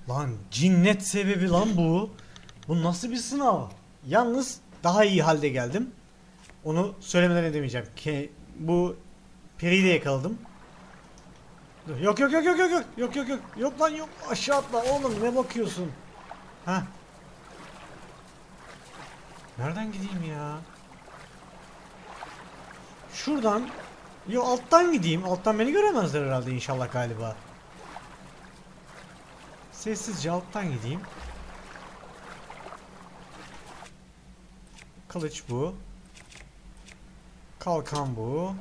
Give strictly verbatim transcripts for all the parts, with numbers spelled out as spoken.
Lan cinnet sebebi lan bu. Bu nasıl bir sınav? Yalnız daha iyi halde geldim. Onu söylemeden edemeyeceğim. Ki bu periyi de yakaladım. Dur. Yok yok yok yok yok yok yok yok yok yok lan yok, aşağı atla oğlum, ne bakıyorsun? Ha? Nereden gideyim ya? Şuradan. Yo, alttan gideyim. Alttan beni göremezler herhalde, inşallah, galiba. Sessizce alttan gideyim. Kılıç bu. Kalkan bu.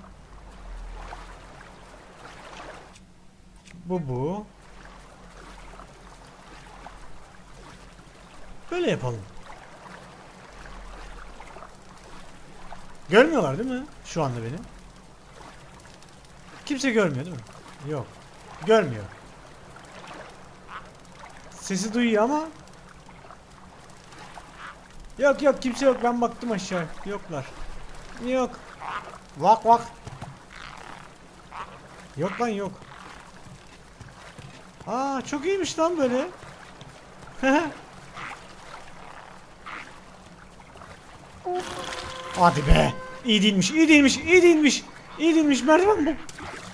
Bu bu. Böyle yapalım. Görmüyorlar değil mi şu anda beni? Kimse görmüyor değil mi? Yok. Görmüyor. Sesi duyuyor ama. Yok yok, kimse yok, ben baktım aşağı. Yoklar. Yok. Vak vak. Yok lan yok. Aa, çok iyiymiş lan böyle. Hadi be. İyi değilmiş, iyi değilmiş, iyi değilmiş. İyi değilmiş, merdiven bul.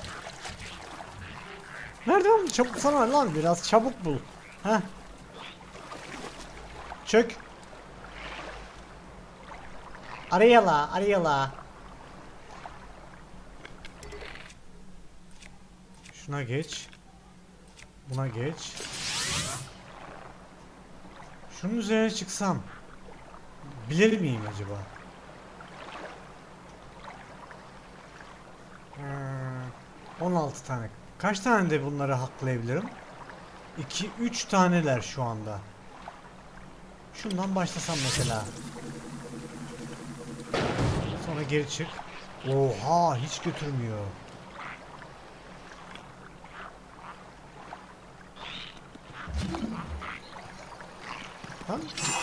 Merdiven bul, çabuk sana lan, biraz çabuk bul. Heh. Çök. Arayala, arayala. Şuna geç. Buna geç. Şunun üzerine çıksam bilir miyim acaba? Hmm, on altı tane. Kaç tane de bunları haklayabilirim? iki üç taneler şu anda. Şundan başlasam mesela. Sonra geri çık. Oha, hiç götürmüyor. Lan.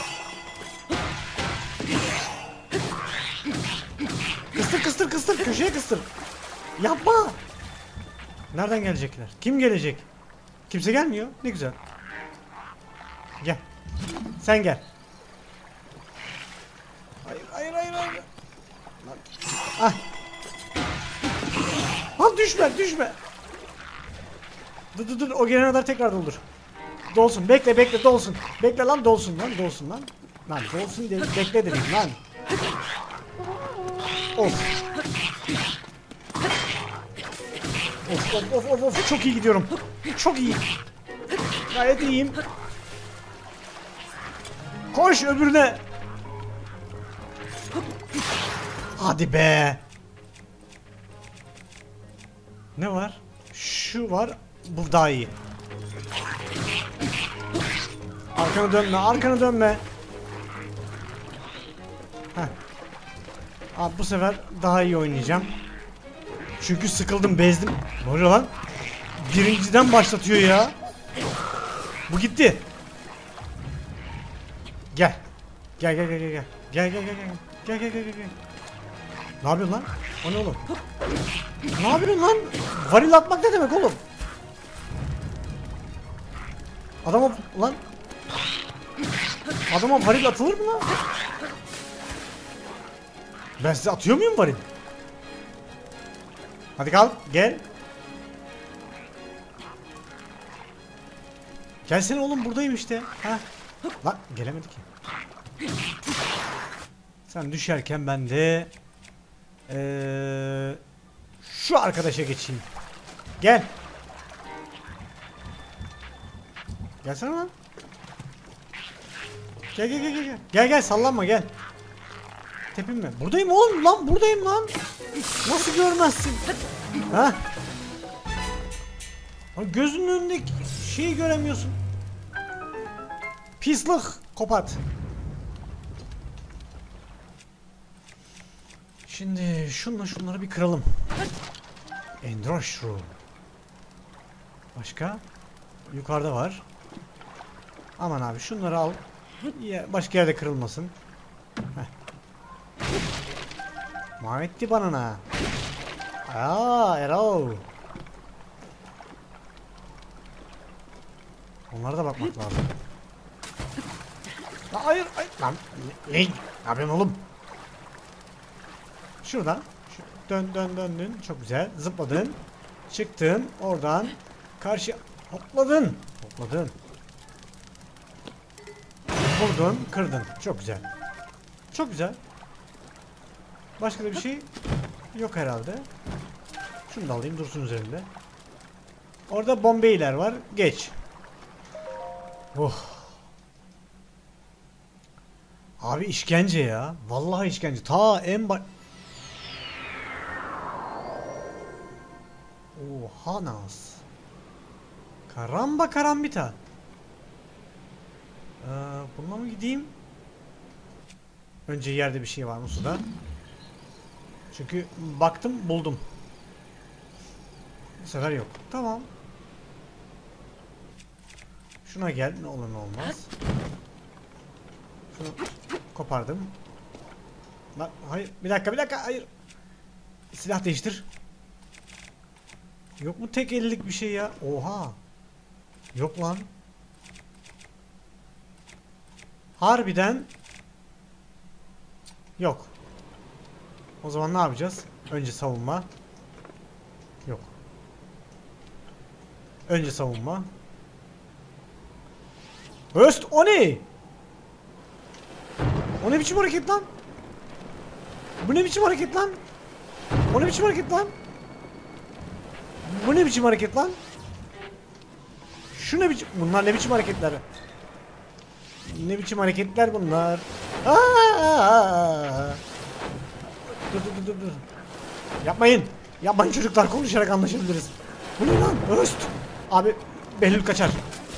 Kıstır kıstır kıstır, köşeye kıstır. Yapma. Nereden gelecekler? Kim gelecek? Kimse gelmiyor. Ne güzel. Gel. Sen gel. Hayır hayır hayır hayır. Lan. Ah. Lan düşme düşme. Dur dur dur, o gelene kadar tekrar doldur. Dolsun, bekle bekle dolsun. Bekle lan, dolsun lan, dolsun lan. Lan dolsun de, bekle dedim lan. Of. Of of of of of, çok iyi gidiyorum. Çok iyi. Gayet iyiyim. Koş öbürüne. Hadi be. Ne var? Şu var. Bu daha iyi. Arkana dönme, arkana dönme. Heh. Abi bu sefer daha iyi oynayacağım. Çünkü sıkıldım, bezdim. Ne oluyor lan? Birinciden başlatıyor ya. Bu gitti. Gel. Gel gel gel gel gel. Gel gel gel gel. Gel gel gel gel gel. Ne yapıyorsun lan? O ne oğlum? Ne yapıyorsun lan? Varil atmak ne demek oğlum? Adama lan. Adama varil atılır mı lan? Ben size atıyor muyum varil? Hadi kalk, gel. Gelsene oğlum, buradayım işte. Ha? Lan gelemedik ki. Sen düşerken ben de ee, şu arkadaşa geçeyim. Gel. Gelsene lan. Gel gel gel gel. Gel gel, sallanma gel. Tepinme. Buradayım oğlum lan, buradayım lan. Nasıl görmezsin? Ha? Gözünün önündeki şeyi göremiyorsun. Pislik, kopat. Şimdi şunla şunları bir kıralım. Endrosh Room. Başka? Yukarıda var. Aman abi şunları al. Başka yerde kırılmasın. Heh. Mahvetti banana. Aa, Erol. Onlara da bakmak lazım. Lan hayır, hayır. Lan ne, ne yapıyorsun oğlum? Şuradan. Şu, dön dön dön dön. Çok güzel. Zıpladın. Çıktın. Oradan. Karşı hopladın. Hopladın. Vurdun. Kırdın. Çok güzel. Çok güzel. Başka da bir şey yok herhalde. Şunu da alayım. Dursun üzerinde. Orada bombeyler var. Geç. Oh. Abi işkence ya. Vallahi işkence. Ta en baş... Oha nas. Karamba karambita. Ee, bununla mı gideyim? Önce yerde bir şey var mı suda? Çünkü baktım buldum. Bu sefer yok. Tamam. Şuna gel. Ne olur ne olmaz. Şunu kopardım. Lan hayır. Bir dakika bir dakika. Hayır. Silah değiştir. Yok mu tek ellilik bir şey ya? Oha. Yok lan. Harbiden. Yok. O zaman ne yapacağız? Önce savunma. Yok. Önce savunma. Öst o ne? O ne biçim hareket lan? Bu ne biçim hareket lan? O ne biçim hareket lan? Bu ne biçim hareket lan? Şu ne biçim? Bunlar ne biçim hareketler? Ne biçim hareketler bunlar? Aa! Dur dur dur dur. Yapmayın. Yapmayın çocuklar, konuşarak anlaşabiliriz. Bu ne lan? Öst. Abi Behlül kaçar.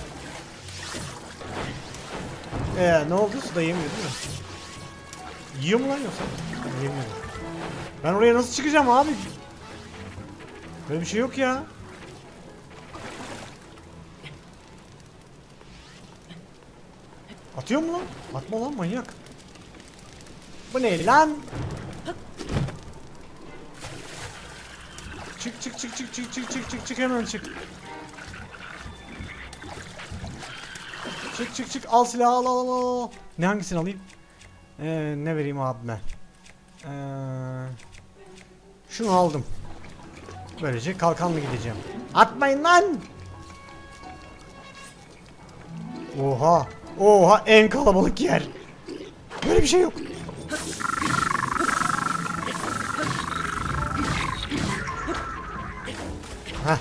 Ee ne oldu? Suda yemiyor değil mi? Yiyor mu lan yoksa? Yemiyor. Ben oraya nasıl çıkacağım abi? Böyle bir şey yok ya. Atıyor mu lan? Atma lan manyak. Bu ne lan? Çık çık çık çık çık çık çık çık çık hemen çık. Çık çık çık al silahı al al al. Ne hangisini alayım? Ee, ne vereyim abime? Ee, şunu aldım. Böylece kalkanlı gideceğim. Atmayın lan! Oha! Oha en kalabalık yer. Böyle bir şey yok. Heh.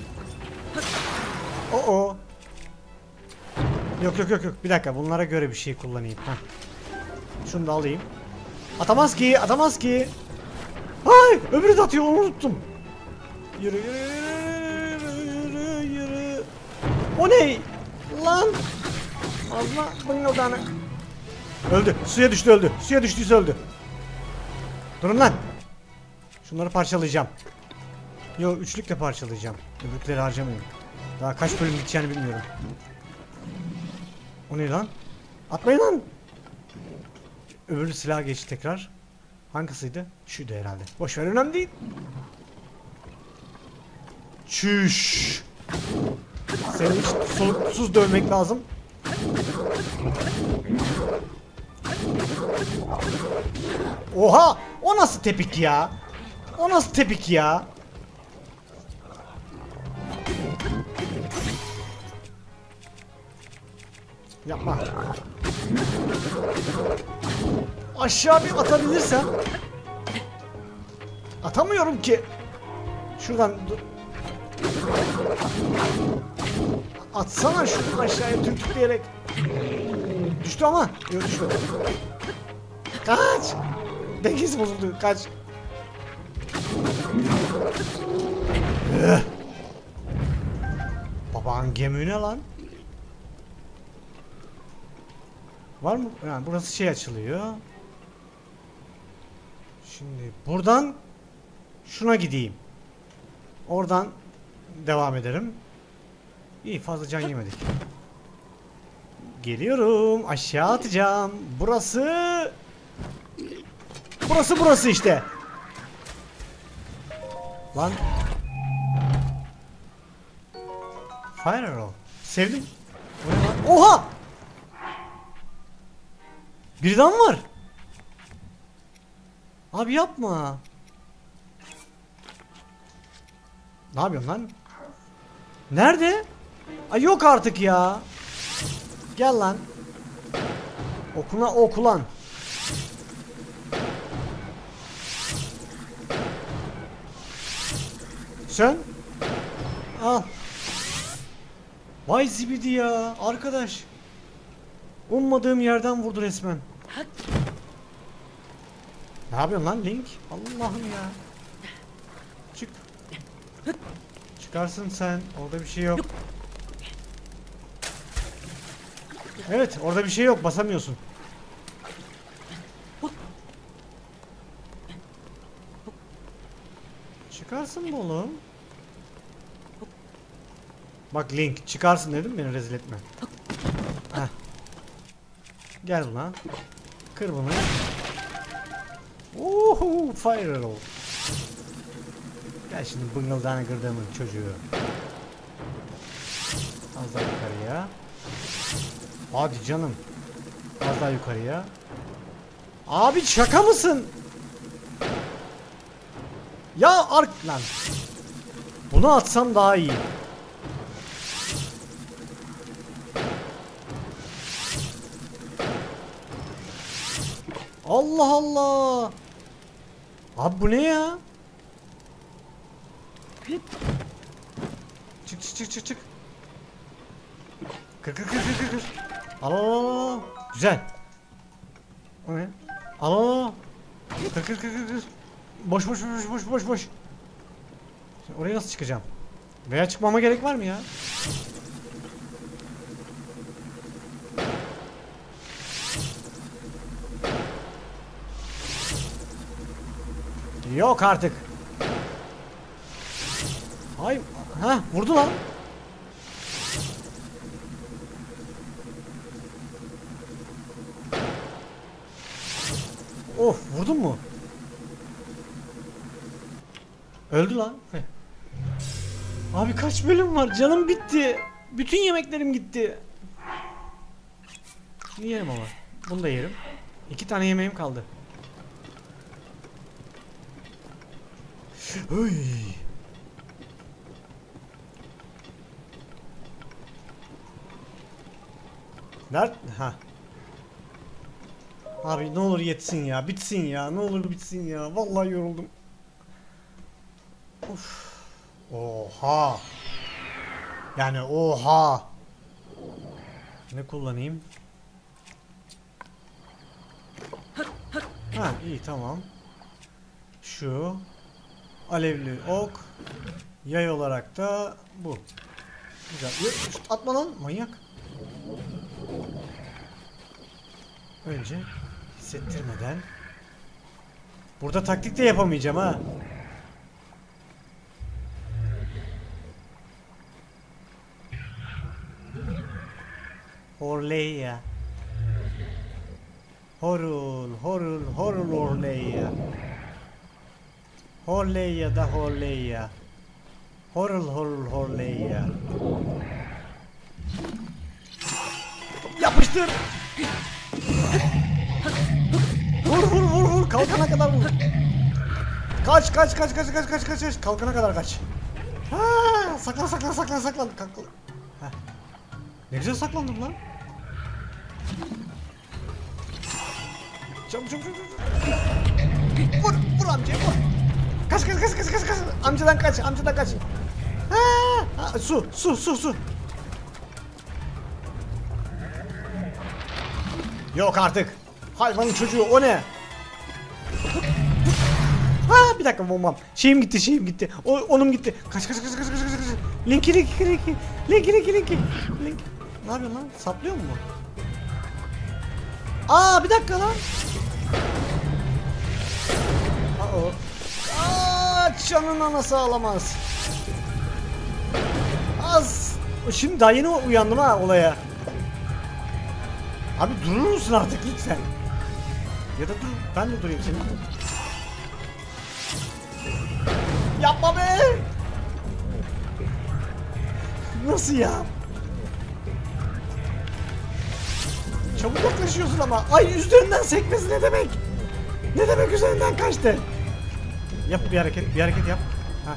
Oo. Yok yok yok yok. Bir dakika, bunlara göre bir şey kullanayım. Heh. Şunu da alayım. Atamaz ki, atamaz ki. Ay, öbürü de atıyor, onu unuttum. Yürü yürü yürü yürü yürü. O ne? Lan. Allah bunun odağını. Öldü. Suya düştü öldü. Suya düştüyse öldü. Durun lan. Şunları parçalayacağım. Yo, üçlükle parçalayacağım. Öbürleri harcamayayım. Daha kaç bölüm gideceğini bilmiyorum. O ne lan? Atmayın lan. Öbürü silah geçti tekrar. Hangisiydi? Şuydu herhalde. Boş ver, önemli değil. Çüş. Seni hiç soluksuz dövmek lazım. Oha! O nasıl tepik ya? O nasıl tepik ya? Yapma. Aşağı bir atabilirsem. Atamıyorum ki. Şuradan dur. Atsana şunu aşağıya türtükleyerek. Düştü ama. Yok, düşmedi. Kaç. Dengesi bozuldu. Kaç. Üh. Baban gemi ne lan? Var mı? Yani burası şey açılıyor. Şimdi buradan şuna gideyim. Oradan devam ederim. İyi, fazla can yemedik. Geliyorum. Aşağı atacağım. Burası. Burası burası işte. Lan. Fire arrow. Sevdim. Oha! Birden var. Abi yapma. Ne yapıyorsun lan? Nerede? Ay yok artık ya. Gel lan. Okuna okulan. Sen? Al. Vay zibidi ya arkadaş. Ummadığım yerden vurdu resmen. Ne yapıyorsun lan Link? Allah'ım ya. Çık. Çıkarsın sen. Orada bir şey yok. Evet, orada bir şey yok. Basamıyorsun. Çıkarsın mı oğlum? Bak Link, çıkarsın dedim, beni rezil etme. Heh. Gel lan. Kır bunu. Uhu, fire roll. Gel şimdi bıngıldağını kırdığımın çocuğu. Az daha yukarıya. Hadi canım. Az daha yukarıya. Abi şaka mısın? Ya ark lan. Bunu atsam daha iyi. Allah Allah. Abi bu ne ya? Çık çık çık çık çık. Kır kır kır kır kır. Al al al. Güzel. O ne? Al al al. Kır kır kır kır kır. Boş boş boş boş boş boş. Şimdi oraya nasıl çıkacağım? Veya çıkmama gerek var mı ya? Yok artık. Hay, ha vurdu lan. Of, vurdun mu? Öldü lan. Heh. Abi kaç bölüm var? Canım bitti. Bütün yemeklerim gitti. Şunu yerim ama. Bunu da yerim. İki tane yemeğim kaldı. Oy. Nerede? Ha. Abi ne olur yetsin ya, bitsin ya, ne olur bitsin ya. Vallahi yoruldum. Of. Oha. Yani oha. Ne kullanayım? Ha iyi tamam. Şu alevli ok. Yay olarak da bu. Güzel. Atma lan manyak. Önce hissettirmeden. Burada taktik de yapamayacağım ha. Horleya. Horul, horul, horul horleya. Horleya da horleya. Horul, horul, horleya. Yapıştır. Vur vur vur vur, kalkana kadar vur. Kaç kaç kaç kaç kaç kaç kaç kaç, kalkana kadar kaç. Ha, saklan saklan saklan saklan. Kalk. Ha. Ne güzel saklandım lan. Çabuk çabuk çabuk. Vur vur amca vur. Kaç kaç kaç kaç kaç kaç. Amcadan kaç, amcadan kaç. Ha, ha, su su su su. Yok artık. Hayvanın çocuğu o ne? Ha bir dakika bombam. Şeyim gitti şeyim gitti. O, onum gitti. Kaç kaç kaç kaç kaç kaç. Linki linki linki. Linki linki linki. Link. Ne yapıyorsun lan? Saplıyor mu? Aa bir dakika lan. Aa. Aa canın anası ağlamaz. Az. Şimdi daha yeni uyandım ha olaya. Abi durur musun artık lütfen? Ya da dur, ben de durayım senin. Yapma be! Nasıl ya? Çabuk yaklaşıyorsun ama. Ay üzerinden sekmesi ne demek? Ne demek üzerinden kaçtı? Yap bir hareket, bir hareket yap. Ha.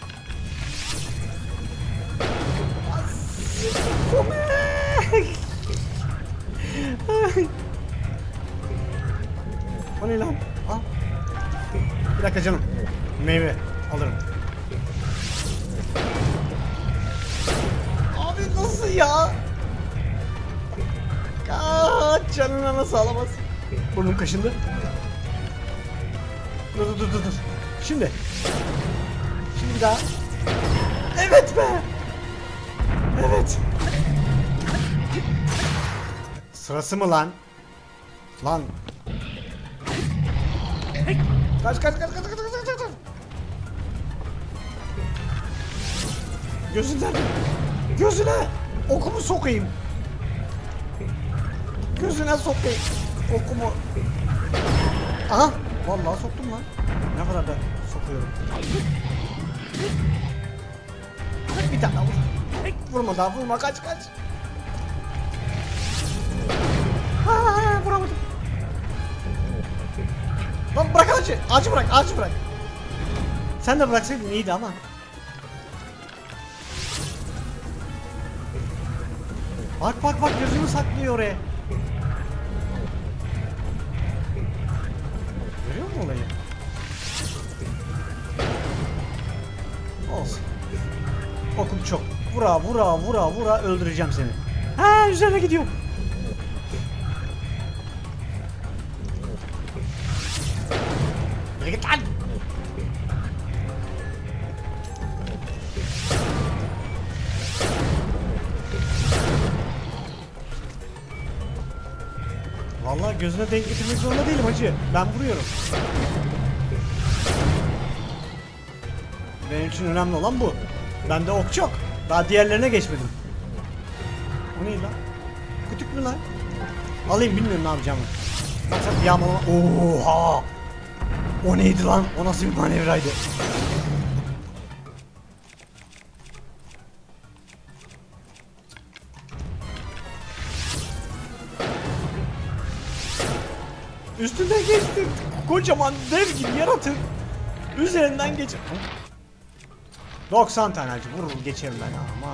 O ne lan? Al. Bir dakika canım. Meyve alırım. Abi nasıl ya? Kaç canına nasıl alamazsın? Burnum kaşındı. Dur dur dur dur. Şimdi. Şimdi bir daha. Evet be. Evet. Sırası mı lan? Lan. Kaç kaç kaç kaç kaç kaç kaç kaç. Gözünden. Gözüne. Okumu sokayım. Gözüne sokayım. Okumu. Aha. Vallahi soktum lan. Ne kadar da sokuyorum. Bir tane vur. Vurma daha vurma kaç kaç. Ha, vuramadım. Lan bırak ağacı. Ağacı bırak ağacı bırak. Sen de bıraksaydın iyiydi ama. Bak bak bak gözümü saklıyor oraya. Görüyor musun olayı? Olsun. Okum çok. Vura vura vura vura öldüreceğim seni. Ha üzerine gidiyor. Yürü git lan. Vallahi gözüne denk getirmek zorunda değilim hacı. Ben vuruyorum. Benim için önemli olan bu. Bende ok çok. Daha diğerlerine geçmedim. O neydi lan? Kütük mü lan? Alayım bilmiyorum ne yapacağımı. Maksat yağmalama. Oha! O neydi lan? O nasıl bir manevraydı? Üstünden geçtim. Kocaman dev gibi yaratır. Üzerinden geç. doksan tane acı vurur geçerim ben ama.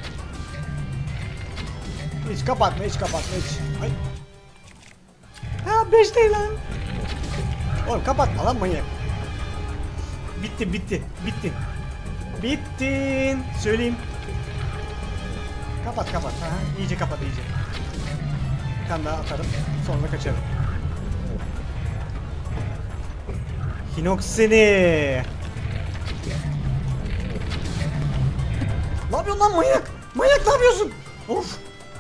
Hiç kapatma hiç kapatma hiç. Ay. Ha beş değil lan. Oğlum kapatma lan manyak. Bitti bitti bitti. Bittin. Söyleyeyim. Kapat kapat. Ha, iyice kapat iyice. Bir tane daha atarım. Sonra kaçarım. Hinox seni. Ne yapıyorsun lan manyak? Manyak ne yapıyorsun? Of.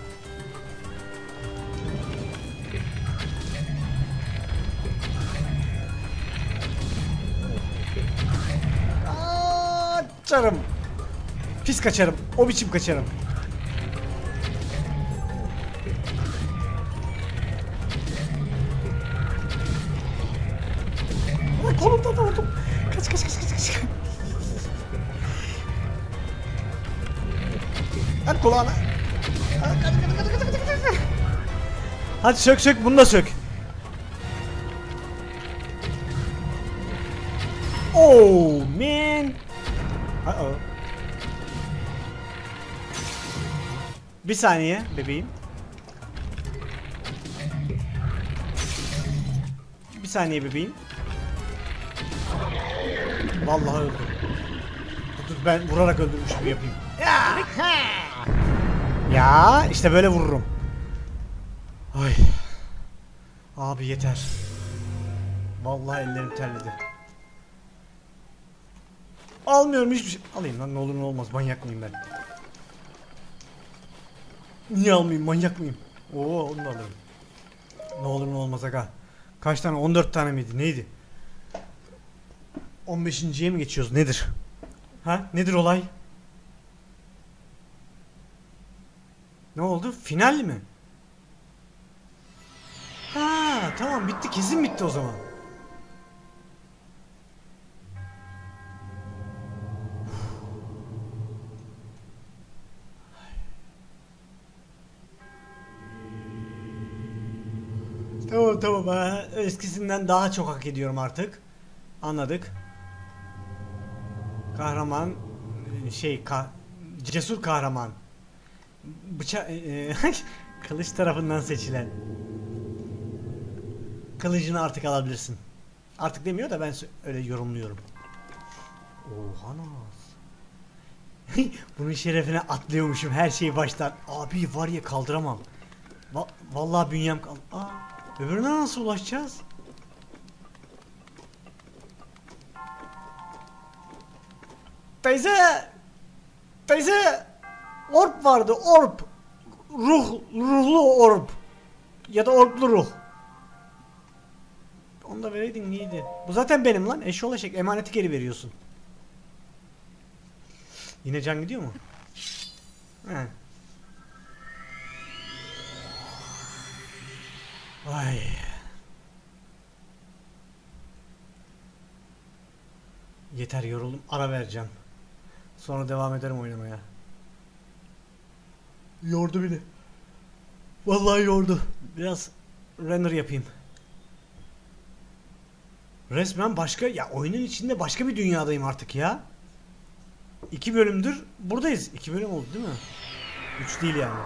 Kaçarım. Pis kaçarım. O biçim kaçarım. Ay kolumdan da vurdum. Kaç kaç kaç kaç kaç. Hadi kulağına. Hadi hadi hadi hadi hadi hadi. Hadi sök sök bunu da sök. Oh man. Uh oh. Bir saniye bebeğim. Bir saniye bebeğim. Vallahi öldüm. Dur ben vurarak öldürmüş gibi yapayım. Ya, ya işte böyle vururum. Ay. Abi yeter. Vallahi ellerim terledi. Almıyorum hiçbir şey. Alayım lan ne olur ne olmaz manyak mıyım ben? Niye almayayım manyak mıyım? Oo onu da alırım. Ne olur ne olmaz aga. Kaç tane? on dört tane miydi? Neydi? on beşinciye mi geçiyoruz? Nedir? Ha? Nedir olay? Ne oldu? Final mi? Ha, tamam bitti. Kesin bitti o zaman. Tamam tamam. Ha, eskisinden daha çok hak ediyorum artık. Anladık. Kahraman şey ka cesur kahraman. Bıçak e, kılıç tarafından seçilen. Kılıcını artık alabilirsin. Artık demiyor da ben öyle yorumluyorum. Oha nas. Bunun şerefine atlıyormuşum her şeyi baştan. Abi var ya kaldıramam. Va vallahi bünyem kal. Aa, öbürüne nasıl ulaşacağız? Teyze! Teyze! Orb vardı, orb. Ruh, ruhlu orb. Ya da orblu ruh. Onu da vereydin neydi? Bu zaten benim lan. Eşoğlu eşek. Emaneti geri veriyorsun. Yine can gidiyor mu? He. Ay. Yeter yoruldum. Ara vereceğim. Sonra devam ederim oynamaya. Yordu beni. Vallahi yordu. Biraz render yapayım. Resmen başka ya oyunun içinde başka bir dünyadayım artık ya. İki bölümdür buradayız. İki bölüm oldu değil mi? Üç değil yani.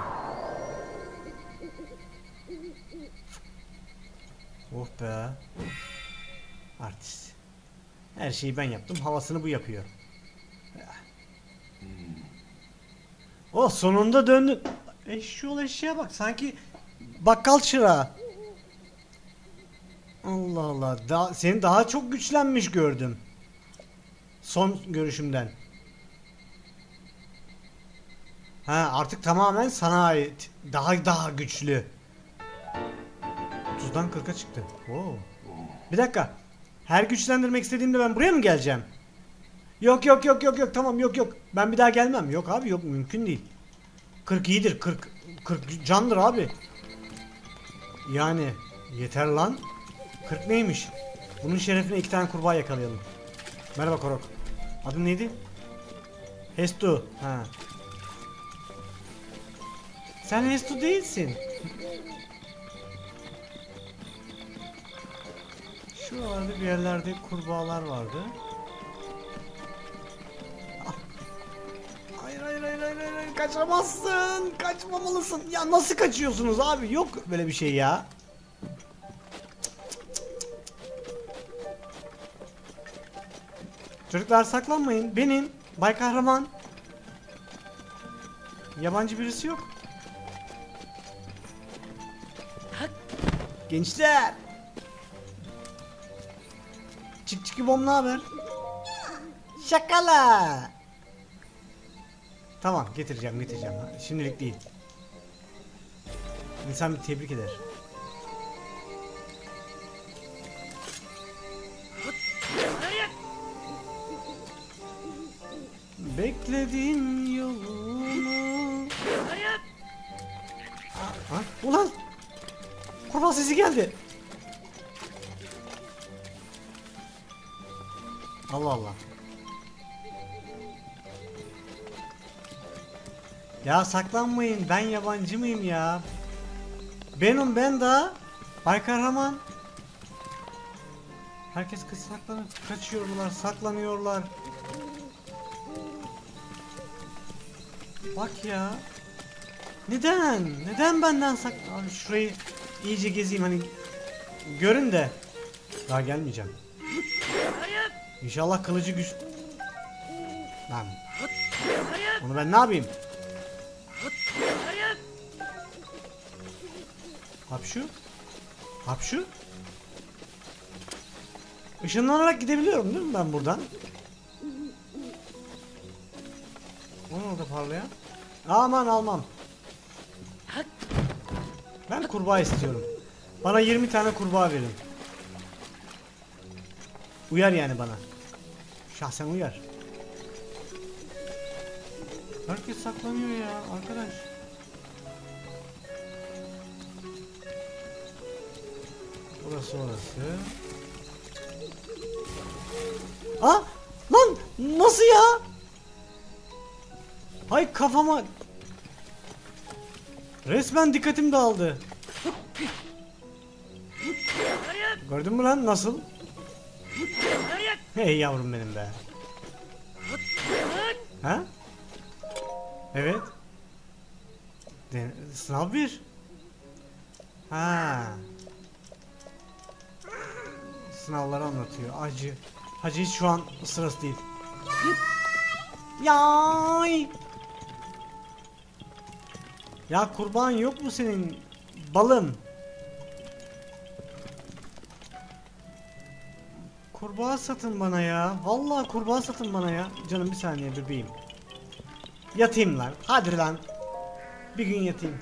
Oh be. Artist. Her şeyi ben yaptım. Havasını bu yapıyor. Oh sonunda döndün. Eşşoğlu eşeğe bak. Sanki bakkal çırağı. Allah Allah. Daha, seni daha çok güçlenmiş gördüm. Son görüşümden. Ha artık tamamen sana ait. Daha daha güçlü. otuzdan kırka çıktı. Oo. Bir dakika. Her güçlendirmek istediğimde ben buraya mı geleceğim? Yok yok yok yok yok tamam yok yok. Ben bir daha gelmem. Yok abi yok mümkün değil. kırk iyidir. kırk kırk candır abi. Yani yeter lan. kırk neymiş? Bunun şerefine iki tane kurbağa yakalayalım. Merhaba Korok. Adın neydi? Hestu. Ha. Sen Hestu değilsin. Şuralarda bir yerlerde kurbağalar vardı. Ah. Hayır hayır hayır hayır hayır kaçamazsın. Kaçmamalısın. Ya nasıl kaçıyorsunuz abi? Yok böyle bir şey ya. Çocuklar saklanmayın. Benim Bay Kahraman. Yabancı birisi yok. Gençler. Çık çık bom ne haber? Şakala. Tamam getireceğim getireceğim. Şimdilik değil. İnsan bir tebrik eder. Bekledim yolunu. Ha, ulan! Kurbağa sesi geldi. Allah Allah. Ya saklanmayın. Ben yabancı mıyım ya? Benim ben daha. Bay Kahraman. Herkes kız saklanıyor. Kaçıyorlar, saklanıyorlar. Bak ya. Neden? Neden benden sak... Abi şurayı iyice gezeyim hani görün de. Daha gelmeyeceğim. İnşallah kılıcı güç... Lan. Onu ben ne yapayım? Hapşu. Hapşu. Işınlanarak gidebiliyorum değil mi ben buradan? Onu orada parlayan. Aman almam. Ben kurbağa istiyorum. Bana yirmi tane kurbağa verin. Uyar yani bana. Şahsen uyar. Herkes saklanıyor ya arkadaş. Burası orası. Aa! Lan! Nasıl ya? Hay kafama. Gördün mü lan nasıl? Hey yavrum benim be. Ha? Evet. De sınav bir. Ha. Sınavları anlatıyor. Acı. Hacı hiç şu an sırası değil. Yay. Ya kurban yok mu senin balım? Kurbağa satın bana ya. Vallahi kurbağa satın bana ya. Canım bir saniye bebeğim. Yatayım lan. Hadi lan. Bir gün yatayım.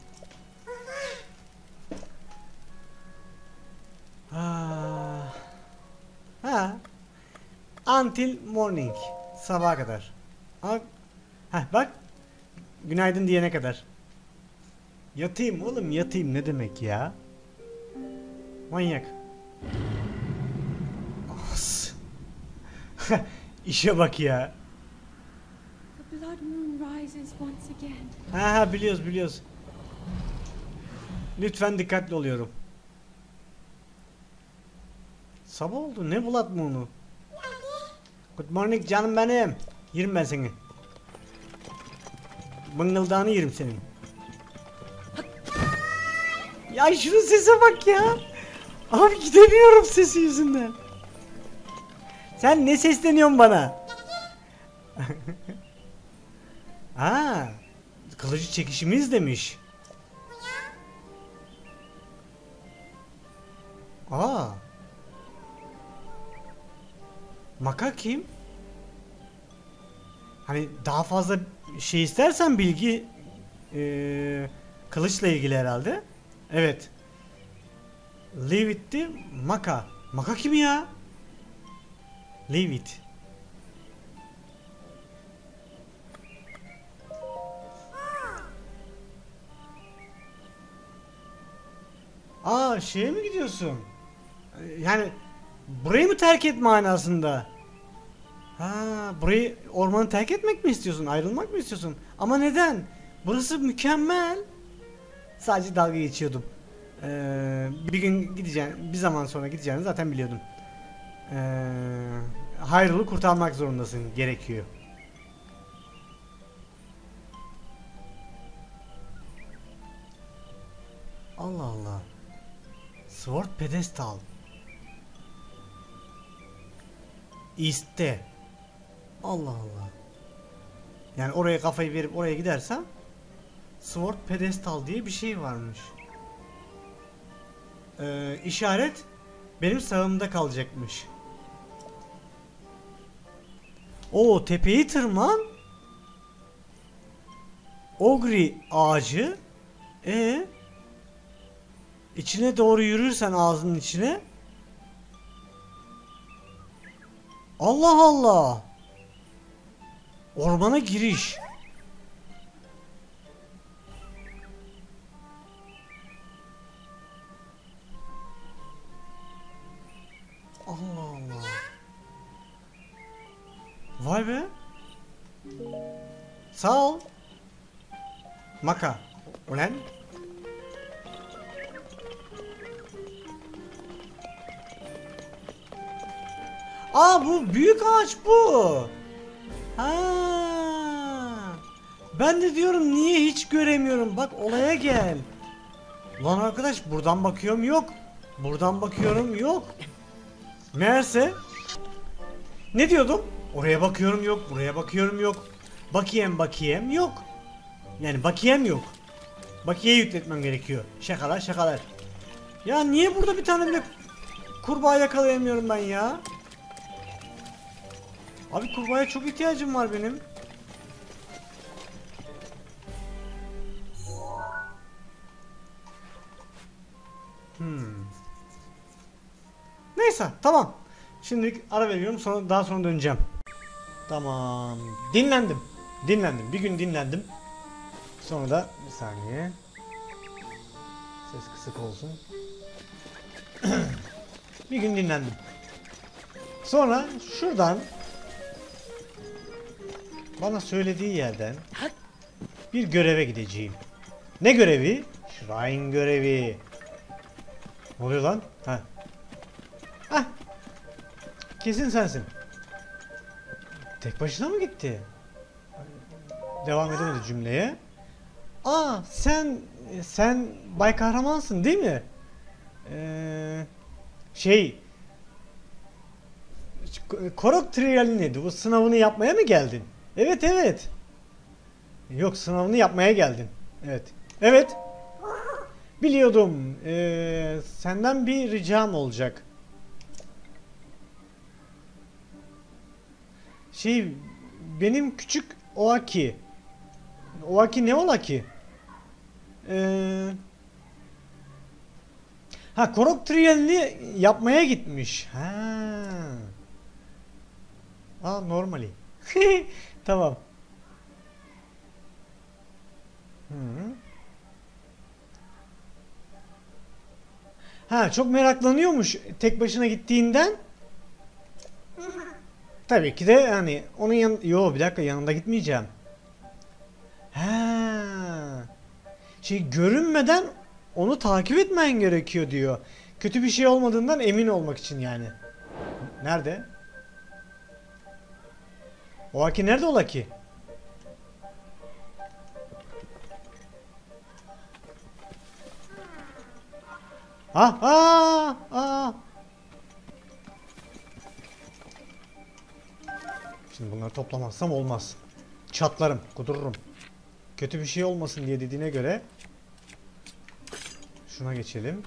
Ha. Ha. Until morning. Sabaha kadar. Ha. Heh, bak. Günaydın diyene kadar. Yatayım oğlum, yatayım ne demek ya? Manyak. As. İşe bak ya. The blood moon rises once again. Ha ha biliyoruz biliyoruz. Lütfen dikkatli oluyorum. Sabah oldu, ne Blood Moon'u? Good morning canım benim. Yerim ben seni. Bıngıldağını yerim senin. Ya şunun sese bak ya. Abi gidemiyorum sesi yüzünden. Sen ne sesleniyorsun bana? Aa, kılıcı çekişimiz demiş. Aa. Maka kim? Hani daha fazla şey istersen bilgi ee, kılıçla ilgili herhalde. Evet. Leave it'ti Maka. Maka kim ya? Leave it. Aa şeye mi gidiyorsun? Yani burayı mı terk et manasında? Ha, burayı, ormanı terk etmek mi istiyorsun? Ayrılmak mı istiyorsun? Ama neden? Burası mükemmel. Sadece dalga geçiyordum. Ee, bir gün gideceğim, bir zaman sonra gideceğini zaten biliyordum. Ee, Hyrule kurtarmak zorundasın, gerekiyor. Allah Allah. Sword pedestal. East'te. Allah Allah. Yani oraya kafayı verip oraya gidersem Sword pedestal diye bir şey varmış. Ee, işaret benim sağımda kalacakmış. O tepeyi tırman. Ogri ağacı. E içine doğru yürürsen ağzının içine. Allah Allah. Ormana giriş. Allah Allah. Vay be. Sağ ol. Maka. Ulan. Aa bu büyük ağaç bu. Ha. Ben de diyorum niye hiç göremiyorum. Bak olaya gel. Lan arkadaş buradan bakıyorum yok. Buradan bakıyorum yok. Meğerse ne diyordum? Oraya bakıyorum yok, buraya bakıyorum yok. Bakiyem bakiyem yok. Yani bakiyem yok. Bakiye yükletmem gerekiyor. Şakalar şakalar. Ya niye burada bir tane bile kurbağa yakalayamıyorum ben ya? Abi kurbağaya çok ihtiyacım var benim. Hmm. Neyse tamam. Şimdi ara veriyorum, sonra daha sonra döneceğim. Tamam. Dinlendim. Dinlendim. Bir gün dinlendim. Sonra da bir saniye. Ses kısık olsun. Bir gün dinlendim. Sonra şuradan bana söylediği yerden bir göreve gideceğim. Ne görevi? Shrine görevi. Ne oluyor lan? Ha. Hah. Kesin sensin. Tek başına mı gitti? Devam edemedi cümleye. Aa sen sen Bay Kahramansın değil mi? Ee, şey Korok Trialini bu sınavını yapmaya mı geldin? Evet evet. Yok sınavını yapmaya geldin. Evet. Evet. Biliyordum. Ee, senden bir ricam olacak. Şey benim küçük Oaki. Oaki ne ola ki? Ee, ha Korok Trialini yapmaya gitmiş. Ha. Aa normali. Tamam. Hı. Ha çok meraklanıyormuş tek başına gittiğinden. Tabii ki de yani onun yan yo bir dakika yanında gitmeyeceğim. Ha. Şey görünmeden onu takip etmen gerekiyor diyor. Kötü bir şey olmadığından emin olmak için yani. Nerede? O Aki nerede ola ki? Ha ha ha. Şimdi bunları toplamazsam olmaz. Çatlarım, kudururum. Kötü bir şey olmasın diye dediğine göre şuna geçelim.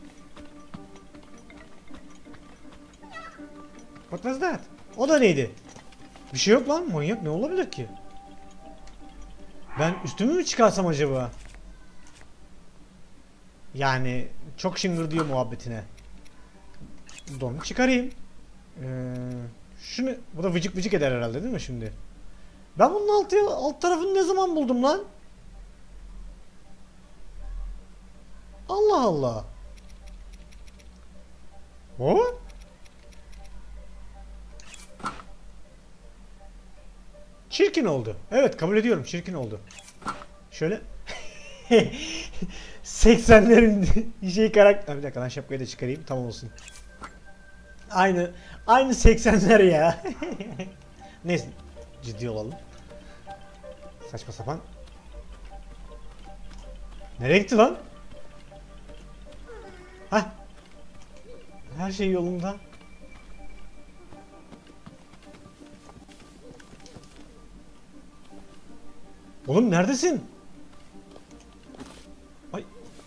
What was that? O da neydi? Bir şey yok lan. Manyak ne olabilir ki? Ben üstümü mü çıkarsam acaba? Yani çok şıngır diyor muhabbetine. Donu çıkarayım. Ee, şunu bu da vıcık vıcık eder herhalde değil mi şimdi? Ben bunun altı, alt tarafını ne zaman buldum lan? Allah Allah. O? Çirkin oldu. Evet kabul ediyorum çirkin oldu. Şöyle seksenlerin şey karakter. Bir dakika lan şapkayı da çıkarayım tamam olsun. Aynı aynı seksenler ya. Neyse ciddi olalım. Saçma sapan. Nereye gitti lan? Hah. Her şey yolunda. Oğlum neredesin? Ay.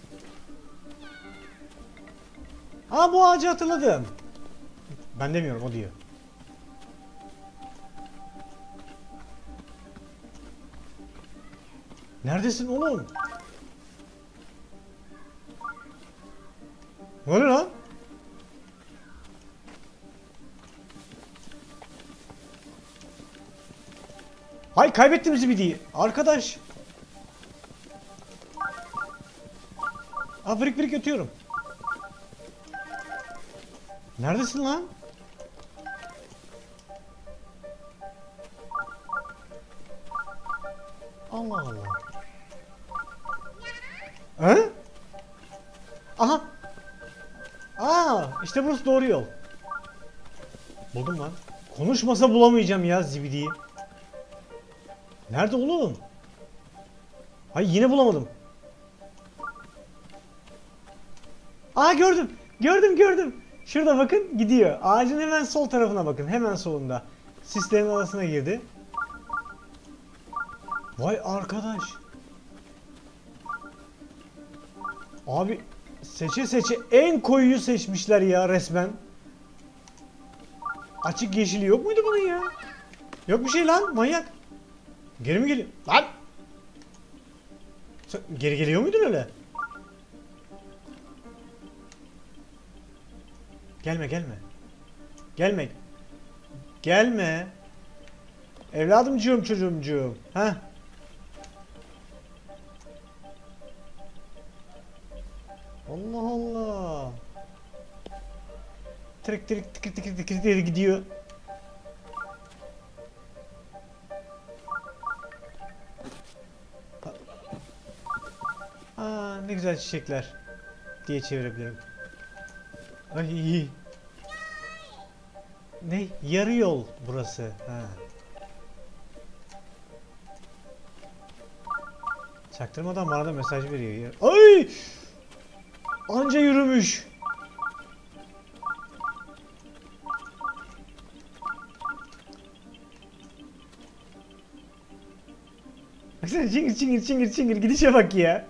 Aa bu ağacı hatırladım. Ben demiyorum o diyor. Neredesin oğlum? Ne oluyor lan? Hay kaybettim zibidiyi. Arkadaş. Aa birik birik ötüyorum. Neredesin lan? Allah Allah. He? Aha. Aa, işte burası doğru yol. Buldum lan. Konuşmasa bulamayacağım ya zibidiyi. Nerede oğlum? Hayır yine bulamadım. Aa gördüm. Gördüm gördüm. Şurada bakın gidiyor. Ağacın hemen sol tarafına bakın. Hemen solunda. Sislerin arasına girdi. Vay arkadaş. Abi seçe seçe en koyuyu seçmişler ya resmen. Açık yeşili yok muydu bunun ya? Yok bir şey lan manyak. Geri mi geliyor? Lan! Sen geri geliyor muydun öyle? Gelme gelme. Gelme. Gelme. Evladımcığım çocuğumcuğum. Ha? Allah Allah. Trik trik trik trik trik trik gidiyor. Aa ne güzel çiçekler diye çevirebilirim. Ay iyi. Ne? Yarı yol burası. Ha. Çaktırmadan bana da mesaj veriyor. Ay! Anca yürümüş. Baksana çingir çingir çingir çingir gidişe bak ya.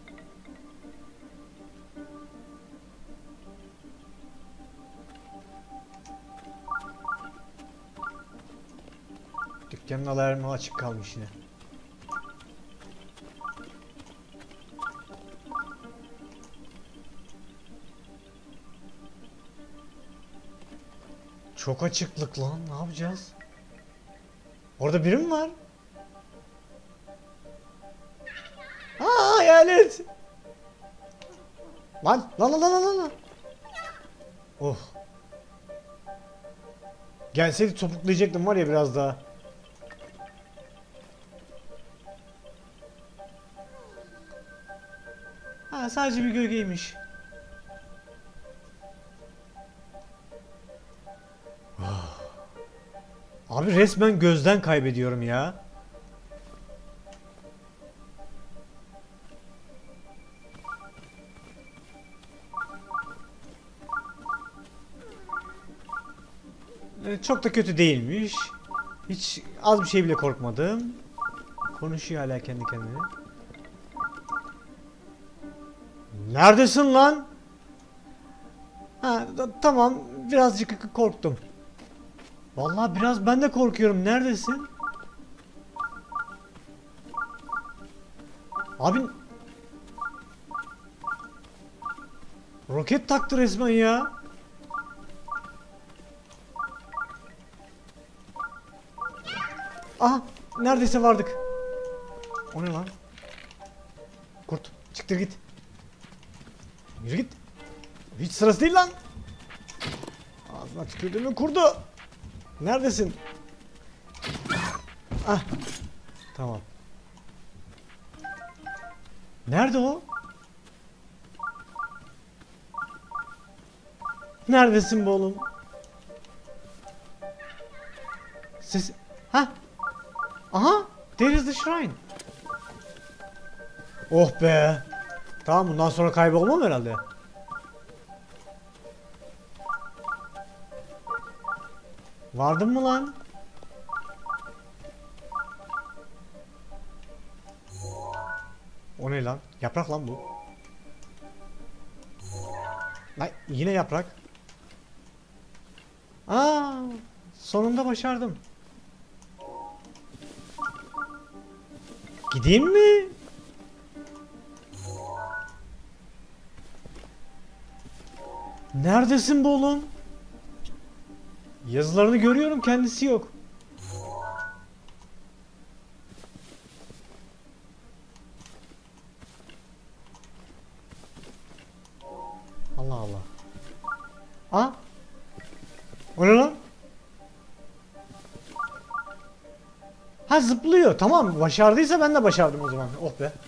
Dükkanın alarmı açık kalmış yine. Çok açıklık lan, ne yapacağız? Orada biri mi var? Aa, hayalet! Lan lan lan lan lan! Oh! Gelseydi topuklayacaktım var ya biraz daha. Ha, sadece bir gölgeymiş. Oh. Abi resmen gözden kaybediyorum ya. Ee, çok da kötü değilmiş. Hiç az bir şey bile korkmadım. Konuşuyor hala kendi kendine. Neredesin lan? Ha, da, tamam, birazcık korktum. Vallahi biraz ben de korkuyorum. Neredesin? Abi roket taktı resmen ya. Aha, neredeyse vardık. O ne lan? Kurt, çıktır git. Yürü git. Hiç sırası değil lan. Ağzına tükürdüğümün kurdu. Neredesin? Ah. Tamam. Nerede o? Neredesin be oğlum? Ses... Ha? Aha! There is the shrine. Oh be! Tamam, bundan sonra kaybolmam herhalde. Vardın mı lan? O ne lan? Yaprak lan bu. Lan yine yaprak. Aa, sonunda başardım. Gideyim mi? Neredesin bu oğlum? Yazılarını görüyorum, kendisi yok. Allah Allah. Aa! O ne lan? Ha, zıplıyor. Tamam, başardıysa ben de başardım o zaman. Oh be.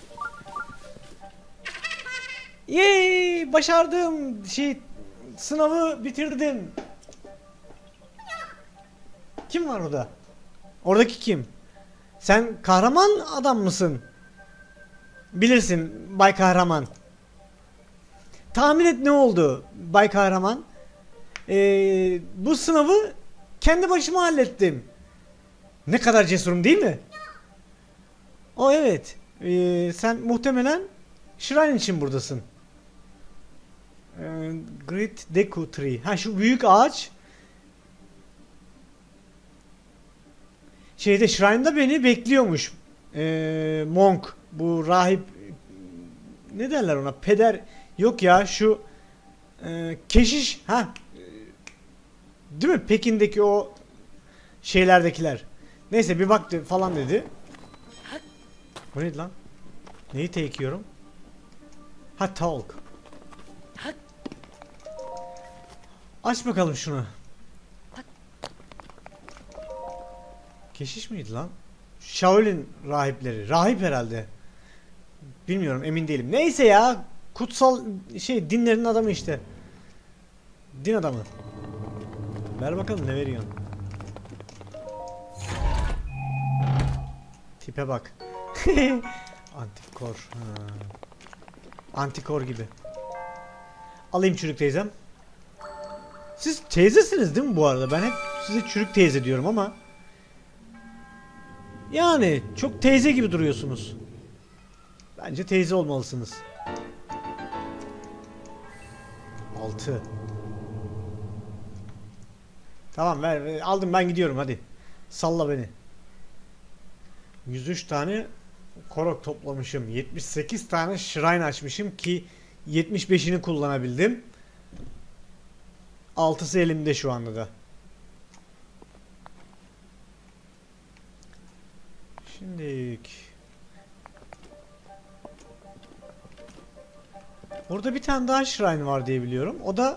Yeee, başardım. Şey, sınavı bitirdim. Kim var orada? Oradaki kim? Sen kahraman adam mısın? Bilirsin Bay Kahraman. Tahmin et ne oldu Bay Kahraman? Ee, bu sınavı kendi başıma hallettim. Ne kadar cesurum değil mi? O evet. Ee, sen muhtemelen Shrine için buradasın. Ee, Great Deku Tree. Ha, şu büyük ağaç. Şeyde Shrine'da beni bekliyormuş. Ee, Monk. Bu rahip. Ne derler ona? Peder. Yok ya, şu e, keşiş. Ha. Değil mi? Pekin'deki o şeylerdekiler. Neyse, bir baktı falan dedi. Bu neydi lan? Neyi tekiyorum? Ha, talk. Aç bakalım şunu. Keşiş miydi lan? Shaolin rahipleri. Rahip herhalde. Bilmiyorum, emin değilim. Neyse ya. Kutsal şey, dinlerin adamı işte. Din adamı. Ver bakalım ne veriyorsun? Tipe bak. Antikor. Ha. Antikor gibi. Alayım çürük teyzem. Siz teyzesiniz değil mi bu arada? Ben hep size çürük teyze diyorum ama. Yani çok teyze gibi duruyorsunuz. Bence teyze olmalısınız. Altı. Tamam ver, ver. Aldım ben gidiyorum hadi. Salla beni. yüz üç tane korok toplamışım. yetmiş sekiz tane shrine açmışım ki yetmiş beşini kullanabildim. altısı elimde şu anda da. Şimdilik. Orada bir tane daha shrine var diye biliyorum. O da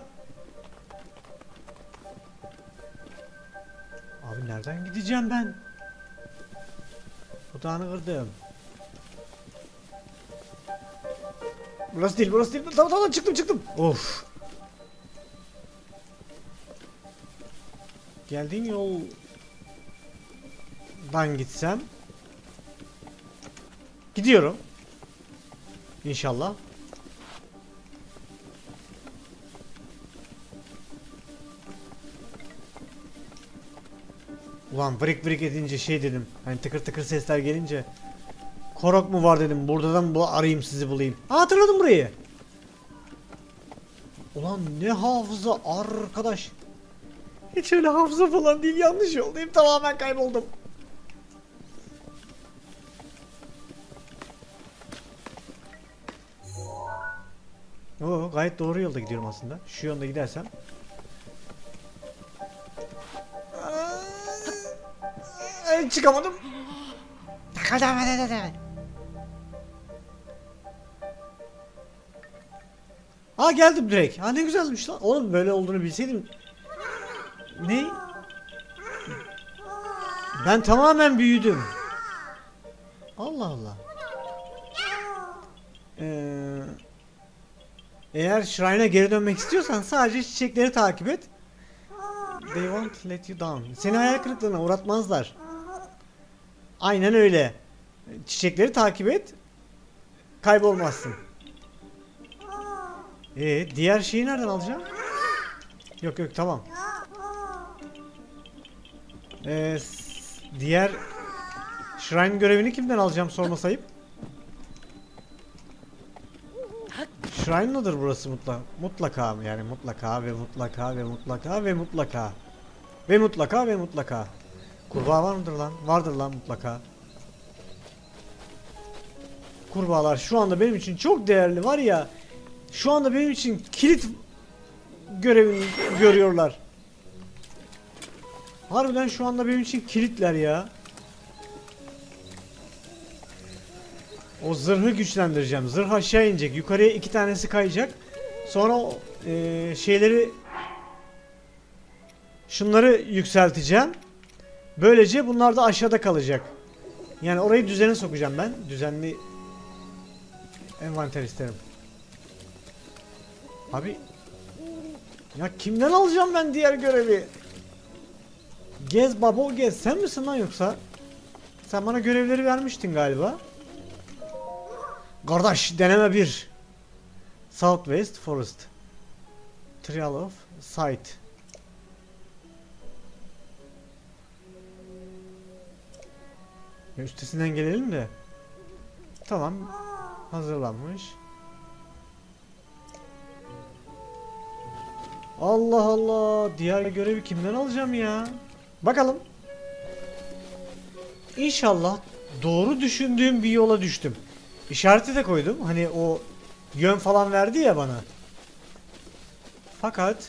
abi nereden gideceğim ben? Odağını kırdım. Burası değil, burası değil. Tamam tamam çıktım çıktım. Of. Geldiğin yoldan gitsem. Gidiyorum. İnşallah. Ulan vrik vrik edince şey dedim. Hani tıkır tıkır sesler gelince. Korok mu var dedim. Buradan bu arayayım sizi bulayım. Ha, hatırladım burayı. Ulan ne hafıza arkadaş. Hiç öyle hafıza falan değil, yanlış yoldayım, tamamen kayboldum. Oo, gayet doğru yolda gidiyorum aslında. Şu yolda gidersem. Aa, çıkamadım. Aa geldim direkt. Ha ne güzelmiş lan. Oğlum böyle olduğunu bilseydim. Ne? Ben tamamen büyüdüm. Allah Allah. Ee, eğer Shrine'a geri dönmek istiyorsan sadece çiçekleri takip et. They won't let you down. Seni hayal kırıklığına uğratmazlar. Aynen öyle. Çiçekleri takip et. Kaybolmazsın. Ee, diğer şeyi nereden alacağım? Yok yok tamam. Ee, diğer Shrine görevini kimden alacağım sorma sayıp. Shrine'lıdır burası mutlaka. Mutlaka yani mutlaka ve mutlaka ve mutlaka ve mutlaka. Ve mutlaka ve mutlaka. Kurbağa var mıdır lan? Vardır lan mutlaka. Kurbağalar şu anda benim için çok değerli var ya. Şu anda benim için kilit görevini görüyorlar. Harbiden şu anda benim için kilitler ya. O zırhı güçlendireceğim. Zırh aşağı inecek. Yukarıya iki tanesi kayacak. Sonra o e, şeyleri şunları yükselteceğim. Böylece bunlar da aşağıda kalacak. Yani orayı düzene sokacağım ben. Düzenli envanter isterim. Abi ya kimden alacağım ben diğer görevi? Gez babo gez. Sen misin lan yoksa? Sen bana görevleri vermiştin galiba. Kardeş deneme bir. Southwest Forest. Trial of Sight. Ya üstesinden gelelim de. Tamam. Hazırlanmış. Allah Allah. Diğer görevi kimden alacağım ya? Bakalım. İnşallah doğru düşündüğüm bir yola düştüm. İşareti de koydum. Hani o yön falan verdi ya bana. Fakat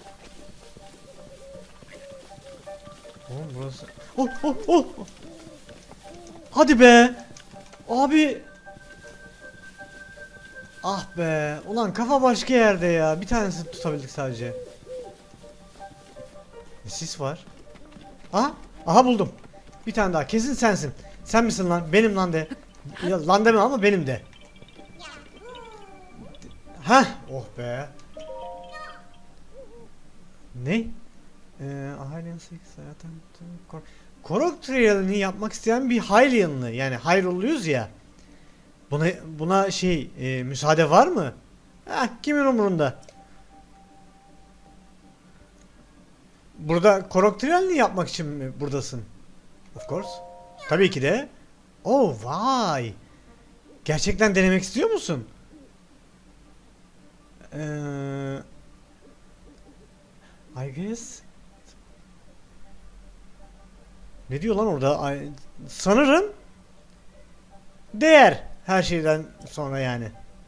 oğlum burası. Oh oh oh. Hadi be. Abi. Ah be. Ulan kafa başka yerde ya. Bir tanesini tutabildik sadece. Sis var. Aha. Aha buldum. Bir tane daha. Kesin sensin. Sen misin lan? Benim lan de. Ya, lan deme ama benim de. Hah. Oh be. Ne? Ee, Hylian Six zaten Korok Trial'ini yapmak isteyen bir Hylian'lı, yani Hyrule'luyuz ya. Buna buna şey e, müsaade var mı? Heh, kimin umurunda? Burada Korok Trial'ini yapmak için mi buradasın? Of course. Tabii ki de. Oh vay. Gerçekten denemek istiyor musun? Ee, I guess. Ne diyor lan orada? Ay, sanırım değer her şeyden sonra yani.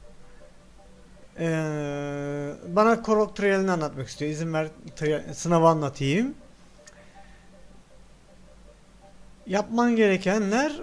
Ee, bana Korok Trial'ini anlatmak istiyor. İzin ver sınavı anlatayım. Yapman gerekenler,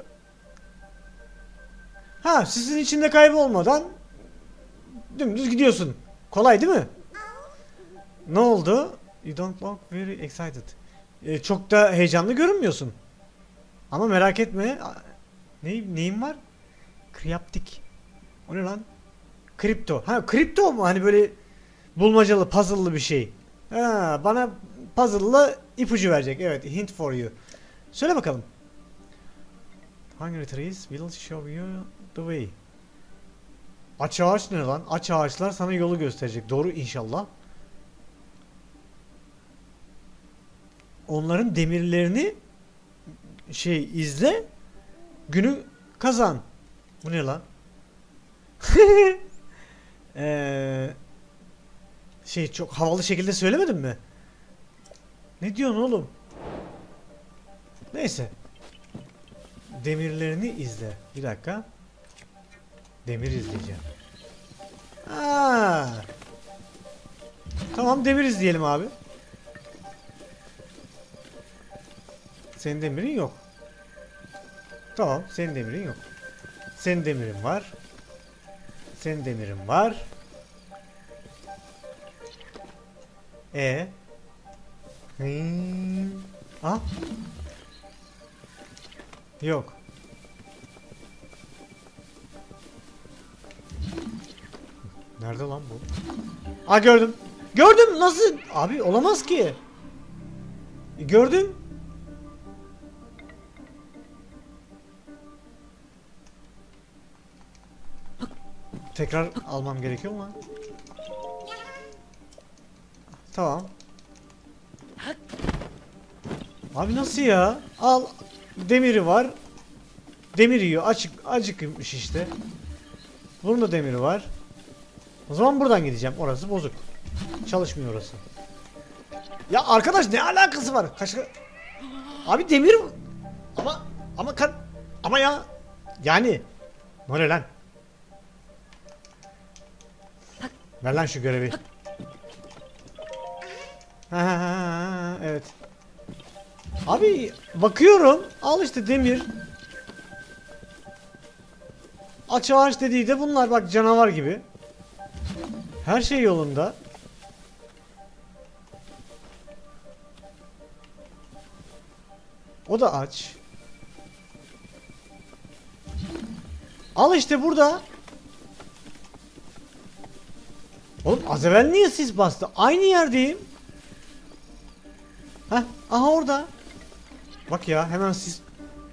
ha, sizin içinde kaybolmadan dümdüz gidiyorsun. Kolay değil mi? Ne oldu? You don't look very excited. Ee, çok da heyecanlı görünmüyorsun. Ama merak etme. Ne, neyim var? Kriptik. O ne lan? Kripto. Ha, kripto mu? Hani böyle bulmacalı, puzzle'lı bir şey. Ha, bana puzzle'lı ipucu verecek. Evet, hint for you. Söyle bakalım. Hungry trees will show you the way. Aç ağaç ne lan? Aç ağaçlar sana yolu gösterecek. Doğru inşallah. Onların demirlerini şey izle, günü kazan. Bu ne lan? ee, şey çok havalı şekilde söylemedim mi? Ne diyorsun oğlum? Neyse. Demirlerini izle. Bir dakika. Demir izleyeceğim. Aa. Tamam, demir izleyelim abi. Senin demirin yok. Tamam, senin demirin yok. Senin demirin var. Senin demirin var. E. Hmm. Ah. Yok. Nerede lan bu? Aa, gördüm. Gördüm, nasıl? Abi olamaz ki. Gördüm. Tekrar almam gerekiyor mu? Tamam. Abi nasıl ya? Al. Demiri var. Demir yiyor. Açık, acıkmış işte. Bunun da demiri var. O zaman buradan gideceğim. Orası bozuk. Çalışmıyor orası. Ya arkadaş, ne alakası var? Kaç... Abi demir... Ama... Ama kan... Ama ya... Yani... Ne oluyor lan? Ver lan şu görevi. Ha, ha, ha, evet. Abi bakıyorum. Al işte demir. Aç ağaç dediği de bunlar, bak, canavar gibi. Her şey yolunda. O da aç. Al işte burada. Oğlum az evvel niye sis bastı? Aynı yerdeyim. Heh, aha orada. Bak ya, hemen sis.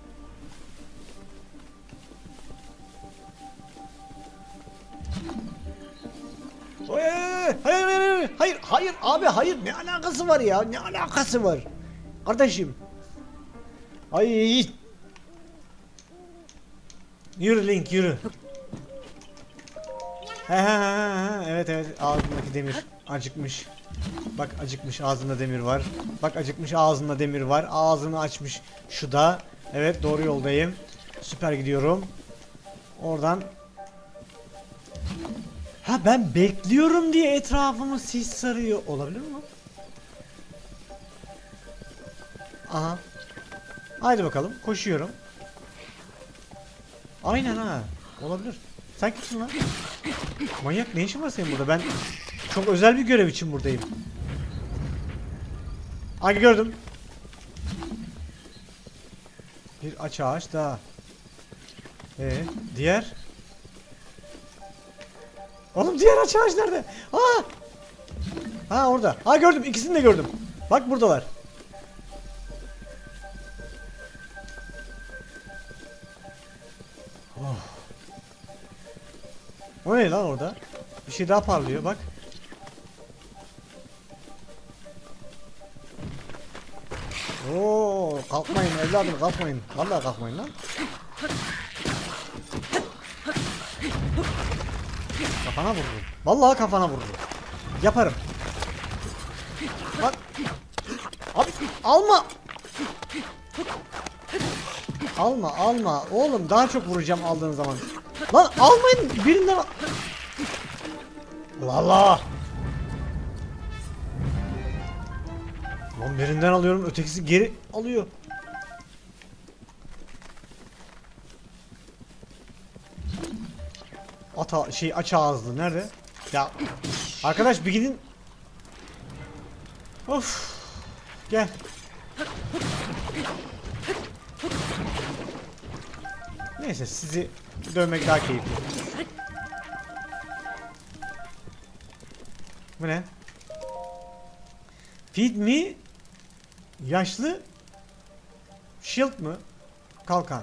Hayır, hayır, hayır, hayır, hayır, abi, hayır, ne alakası var ya, ne alakası var, kardeşim. Ay, yürü Link, yürü. He he he, evet evet, ağzındaki demir acıkmış. Bak, acıkmış, ağzında demir var. Bak, acıkmış, ağzında demir var. Ağzını açmış şu da. Evet, doğru yoldayım. Süper gidiyorum. Oradan. Ha, ben bekliyorum diye etrafımı sis sarıyor. Olabilir mi? Aha. Haydi bakalım, koşuyorum. Aynen ha. Olabilir. Sen kimsin lan? Manyak, ne işin var senin burada? Ben çok özel bir görev için buradayım. Ay, gördüm. Bir aç ağaç daha. Ee, diğer. Oğlum, diğer aç ağaç nerede? Aa! Ha, orada. Ha, gördüm. İkisini de gördüm. Bak buradalar. Oh. O ne lan orada? Bir şey daha parlıyor bak. Oo, kalkmayın evladım, kalkmayın. Vallahi kalkmayın lan. Kafana vururum. Vallahi kafana vururum. Yaparım. Bak. Abi alma. Alma alma. Oğlum daha çok vuracağım aldığın zaman. Lan almayın birinden. Allah. Lan birinden alıyorum, ötekisi geri alıyor. Ata şey aç ağızlı nerede? Ya arkadaş bir gidin. Of. Gel. Neyse sizi dövmek daha keyifli. Bu ne? Feed me. Yaşlı. Shield mı? Kalkan.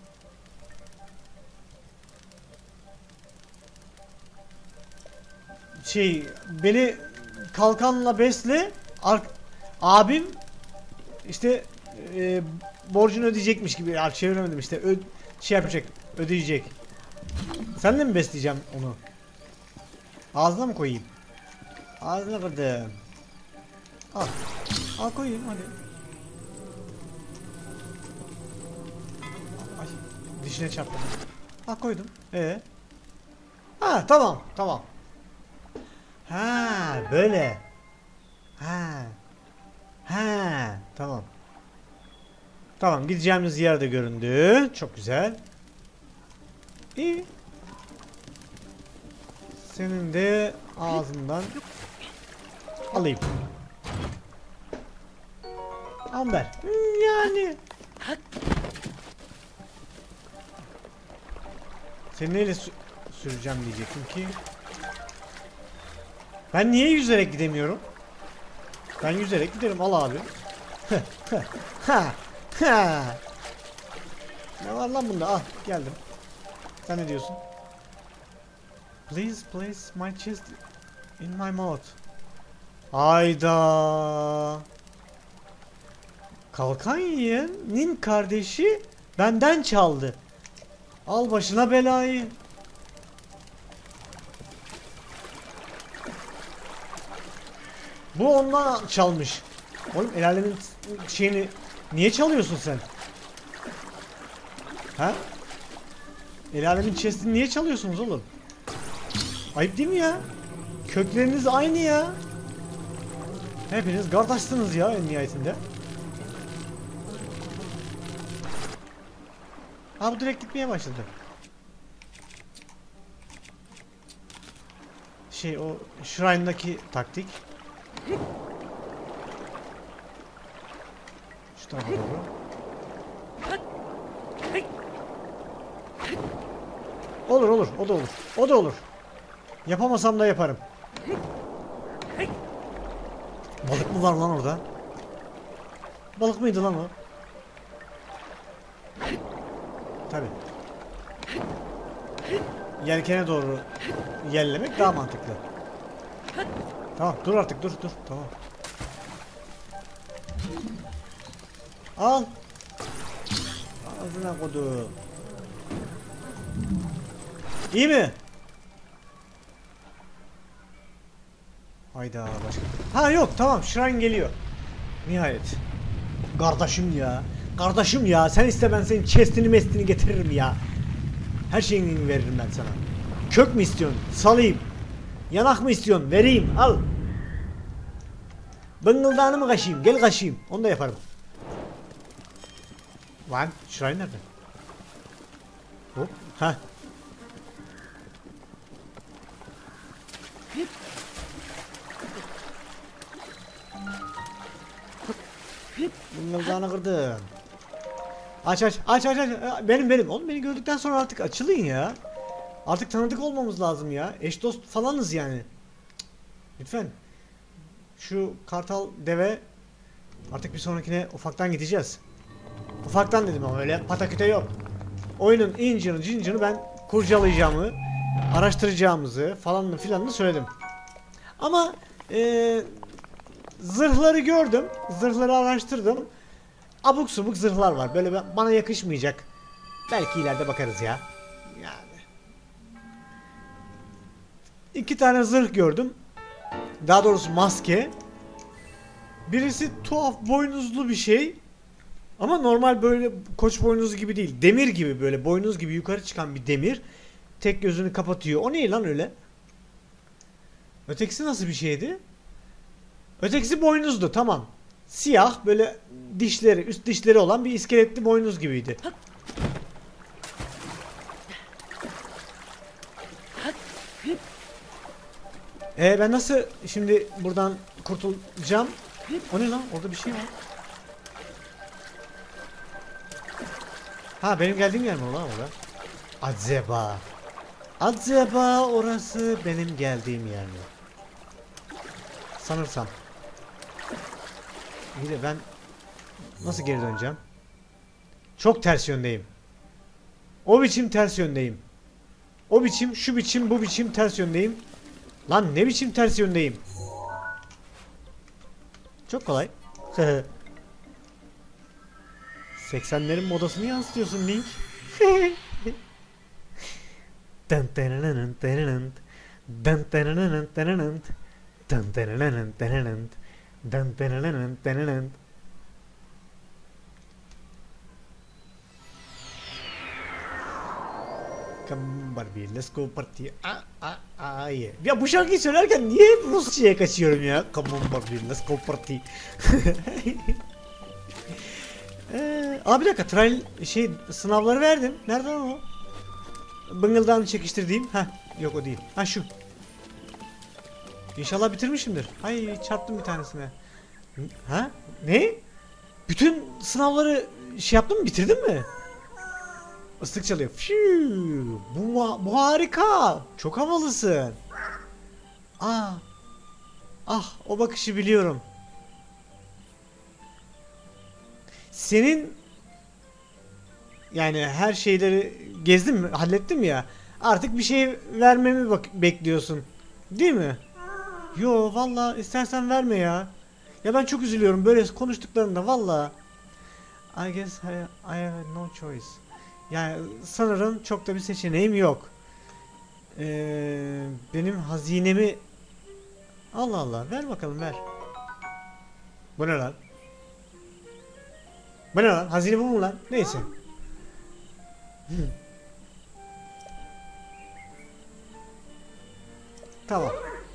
Şey beni kalkanla besle. Ar abim işte e, borcunu ödeyecekmiş gibi. Ya çeviremedim işte. Ö şey yapacak. Ödeyecek. Sen de mi besleyeceğim onu? Ağzına mı koyayım? Ağzına kırdım. Al. Al koyayım hadi. Ay dişine çarptım. Al koydum. Ee? Ha tamam tamam. Ha böyle. Ha. Ha tamam. Tamam gideceğimiz yer de göründü. Çok güzel. İyi. Senin de ağzından alayım. Amber. Yani. Seni neyle sü süreceğim diyecektim ki. Ben niye yüzerek gidemiyorum? Ben yüzerek giderim, al abi. Ha, ha. Ne var lan bunda? Al geldim. Sen ne diyorsun? Please place my chest in my mouth. Hayda. Kalkan yiyenin kardeşi benden çaldı. Al başına belayı. Bu ondan çalmış. Oğlum el alemin şeyini niye çalıyorsun sen? Ha? El alemin chest'ini niye çalıyorsunuz oğlum? Ayıp değil mi ya? Kökleriniz aynı ya. Hepiniz kardeşsiniz ya en nihayetinde. Ha bu direkt gitmeye başladı. Şey o Shrine'daki taktik. Şu tarafa doğru. Olur olur o da olur. O da olur. Yapamasam da yaparım. Balık mı var lan orada? Balık mıydı lan o? Tabii. Yelkene doğru yellemek daha mantıklı. Tamam dur artık dur dur tamam. Al. Ağzına kodu. İyi mi? Hayda başka. Ha yok tamam Shrine geliyor. Nihayet. Kardeşim ya. Kardeşim ya sen iste ben senin chestini mestini getiririm ya. Her şeyini veririm ben sana. Kök mü istiyorsun? Salayım. Yanak mı istiyorsun? Vereyim. Al. Bıngıldağını mı kaşıyım? Gel kaşıyım. Onu da yaparım. Lan Shrine nerede? Hop. Ha. Bıngıldağını kırdım. Aç aç aç aç aç. Benim benim. Oğlum beni gördükten sonra artık açılın ya. Artık tanıdık olmamız lazım ya. Eş dost falanız yani. Lütfen. Şu kartal deve Artık bir sonrakine ufaktan gideceğiz. Ufaktan dedim ama öyle pataküte yok. Oyunun incini cincini ben kurcalayacağımı, araştıracağımızı falan filanını söyledim. Ama ee, zırhları gördüm. Zırhları araştırdım. Abuk subuk zırhlar var. Böyle bana yakışmayacak. Belki ileride bakarız ya. Yani. İki tane zırh gördüm. Daha doğrusu maske. Birisi tuhaf boynuzlu bir şey. Ama normal böyle koç boynuzu gibi değil. Demir gibi böyle boynuz gibi yukarı çıkan bir demir. Tek gözünü kapatıyor. O ne lan öyle? Ötekisi nasıl bir şeydi? Ötekisi boynuzdu, tamam. Siyah böyle dişleri, üst dişleri olan bir iskeletli boynuz gibiydi. Ee ben nasıl şimdi buradan kurtulacağım? O ne lan? Orada bir şey var. Ha benim geldiğim yer mi o lan orada? Acaba. Acaba orası benim geldiğim yer mi? Sanırsam. İyi de ben nasıl geri döneceğim? Çok ters yöndeyim. O biçim ters yöndeyim. O biçim, şu biçim, bu biçim ters yöndeyim. Lan ne biçim ters yöndeyim? Çok kolay. seksenlerin modasını yansıtıyorsun Link. Come Barbie, let's go party. Ah ah ah yeah. Ya bu şarkıyı söylerken niye hep Rusça'ya kaçıyorum ya? Come on Barbie, let's go party. ee, abi bir dakika, trial şey sınavları verdim. Nereden o? Bıngıldan çekiştirdiğim. Ha yok o değil. Ha şu. İnşallah bitirmişimdir. Ay çarptım bir tanesine. Ha? Ne? Bütün sınavları şey yaptın mı? Bitirdin mi? Islık çalıyor. Fiu, bu, bu harika. Çok havalısın. Ah. Ah o bakışı biliyorum. Senin yani her şeyleri gezdim mi? Hallettim ya. Artık bir şey vermemi bak bekliyorsun. Değil mi? Yo vallahi istersen verme ya. Ya ben çok üzülüyorum böyle konuştuklarında vallahi. I guess I, I have no choice. Yani sanırım çok da bir seçeneğim yok. Ee, benim hazinemi Allah Allah ver bakalım ver. Bu ne lan? Bu ne lan? Hazine bu mu lan? Neyse. Tamam.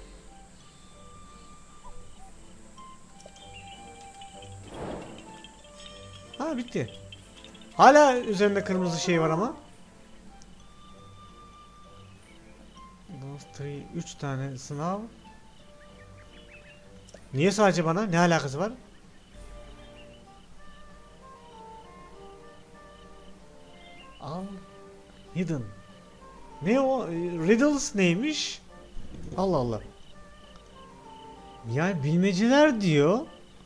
Ha bitti. Hala üzerinde kırmızı şey var ama. üç tane sınav. Niye sadece bana? Ne alakası var? Al. Hidden. Ne o? Riddles neymiş? Allah Allah. Yani bilmeceler diyor.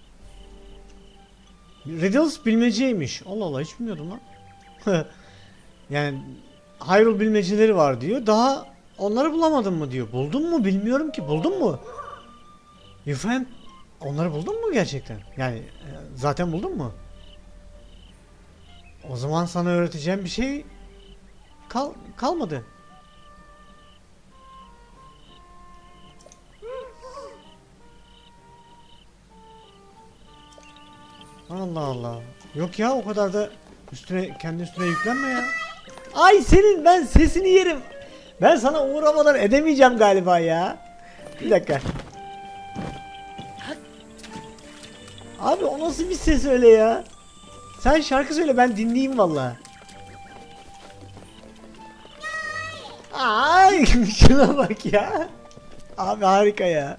Riddles bilmeceymiş. Allah Allah hiç bilmiyordum lan. Yani Hyrule bilmeceleri var diyor. Daha onları bulamadın mı diyor. Buldun mu bilmiyorum ki. Buldun mu? Efendim onları buldun mu gerçekten? Yani zaten buldun mu? O zaman sana öğreteceğim bir şey kal kalmadı. Allah Allah. Yok ya o kadar da üstüne kendi üstüne yüklenme ya. Ay senin ben sesini yerim. Ben sana uğramadan edemeyeceğim galiba ya. Bir dakika. Abi o nasıl bir ses öyle ya? Sen şarkı söyle ben dinleyeyim vallahi. Ay şuna bak ya. Abi harika ya.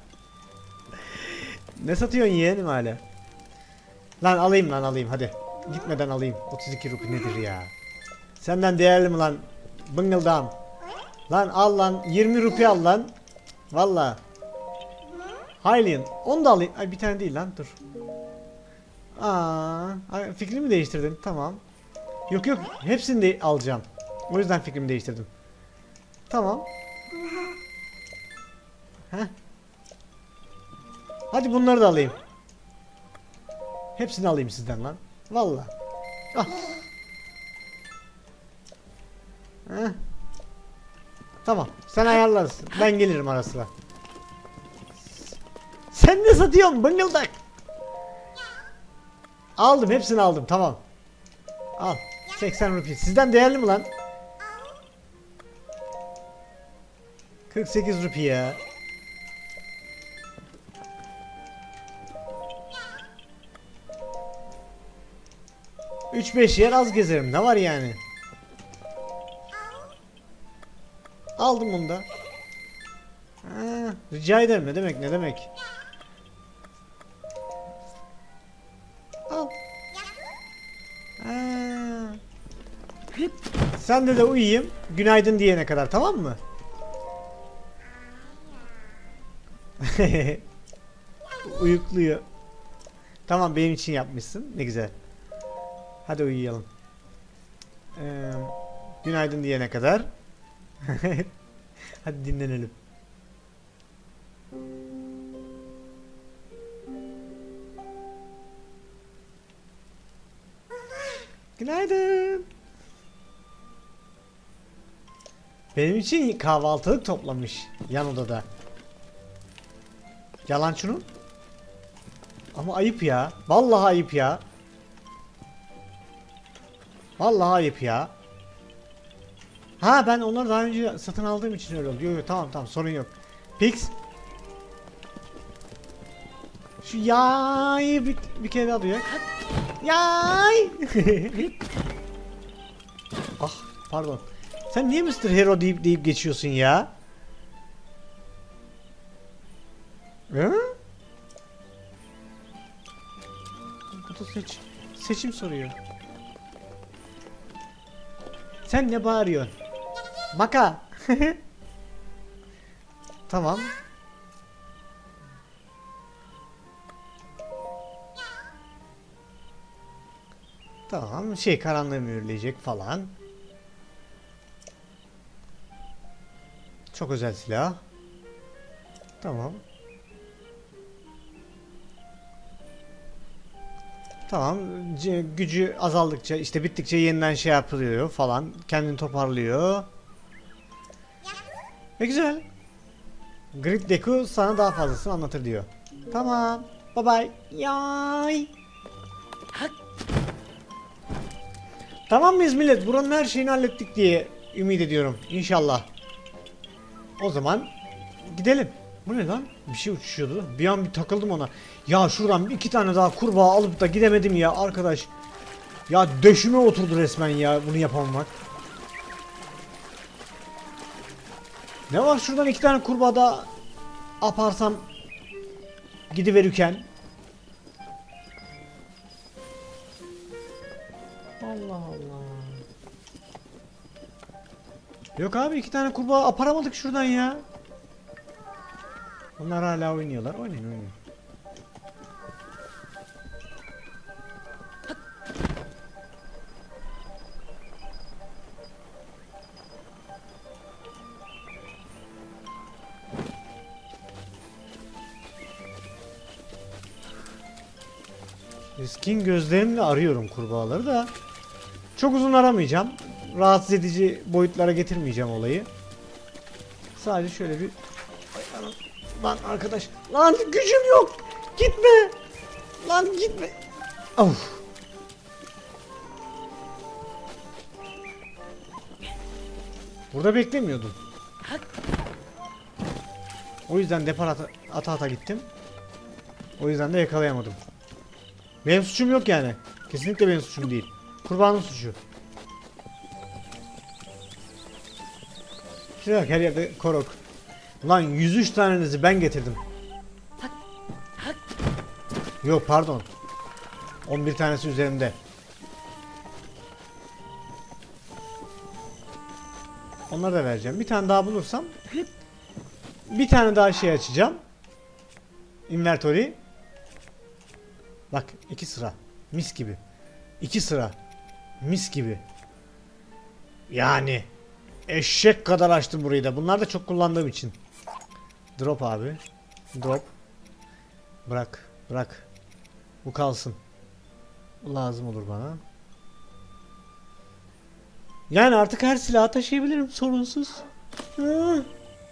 Ne satıyorsun yeğenim hala? Lan alayım lan alayım hadi. Gitmeden alayım. otuz iki rupi nedir ya? Senden değerli mi lan? Bıngıldağım. Lan al lan. yirmi rupi al lan. Valla. Hylian. Onu da alayım. Ay bir tane değil lan dur. Aa, fikrimi değiştirdin. Tamam. Yok yok, hepsini de alacağım. O yüzden fikrimi değiştirdim. Tamam. Heh. Hadi bunları da alayım. Hepsini alayım sizden lan. Vallahi. Ah. Heh. Tamam. Sen ayarlarsın. Ben gelirim ara sıra. Sen ne satıyorsun bıngıldak? Aldım. Hepsini aldım. Tamam. Al. seksen rupi. Sizden değerli mi lan? kırk sekiz rupi ya. üç beş yer az gezerim. Ne var yani? Aldım bunu da. Ha, rica ederim. Ne demek ne demek. Al. Ha. Sen de de uyuyayım. Günaydın diyene kadar, tamam mı? Uyukluyor. Tamam, benim için yapmışsın. Ne güzel. Hadi uyuyalım. Ee, günaydın diyene kadar. Hadi dinlenelim. Günaydın. Benim için kahvaltılık toplamış yan odada. Yalan şunun. Ama ayıp ya. Vallahi ayıp ya. Vallahi ayıp ya. Ha, ben onları daha önce satın aldığım için öyle oldu. Yok yok, tamam tamam, sorun yok. Pix. Şu yayı bir, bir kere daha duyar. Yay. Ah, pardon. Sen niye mister Hero deyip deyip geçiyorsun ya? Hı? Bu da seç seçim soruyor. Sen ne bağırıyorsun? Maka. Tamam. Tamam, şey, karanlığı mühürleyecek falan. Çok özel silah. Tamam. Tamam, c- gücü azaldıkça, işte bittikçe yeniden şey yapılıyor falan. Kendini toparlıyor. Ne güzel. Grid Deku sana daha fazlasını anlatır diyor. Tamam. Bye bye. Yay. Tamam mıyız millet? Buranın her şeyini hallettik diye ümit ediyorum. İnşallah. O zaman gidelim. Bu ne lan? Bir şey uçuşuyordu. Bir an bir takıldım ona. Ya şuradan iki tane daha kurbağa alıp da gidemedim ya arkadaş. Ya döşüme oturdu resmen ya bunu yapamamak. Ne var şuradan iki tane kurbağa da aparsam gidiverirken. Allah Allah. Yok abi, iki tane kurbağa aparamadık şuradan ya. Onlar hala oynuyorlar. Oynayın oynayın. Skin gözlerimle arıyorum kurbağaları da. Çok uzun aramayacağım. Rahatsız edici boyutlara getirmeyeceğim olayı. Sadece şöyle bir... Ay, anam. Lan arkadaş. Lan gücüm yok. Gitme. Lan gitme. Of. Burada beklemiyordum. O yüzden depar ata ata, ata gittim. O yüzden de yakalayamadım. Benim suçum yok yani. Kesinlikle benim suçum değil. Kurbanın suçu. Şuraya bak, her yerde korok. Lan yüz üç tanenizi ben getirdim. Yok pardon. on bir tanesi üzerimde. Onları da vereceğim. Bir tane daha bulursam bir tane daha şey açacağım. Inventory. Bak iki sıra. Mis gibi. İki sıra. Mis gibi. Yani. Eşek kadar açtım burayı da. Bunlar da çok kullandığım için. Drop abi. Drop. Bırak. Bırak. Bu kalsın. Bu lazım olur bana. Yani artık her silahı taşıyabilirim sorunsuz. Hı.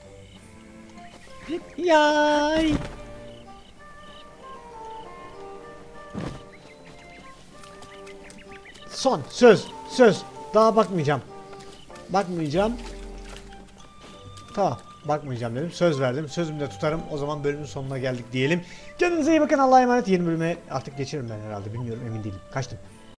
Yay. Son söz söz daha bakmayacağım. Bakmayacağım. Tamam, bakmayacağım dedim. Söz verdim. Sözümü de tutarım. O zaman bölümün sonuna geldik diyelim. Kendinize iyi bakın. Allah'a emanet. Yeni bölüme artık geçerim ben herhalde. Bilmiyorum, emin değilim. Kaçtım.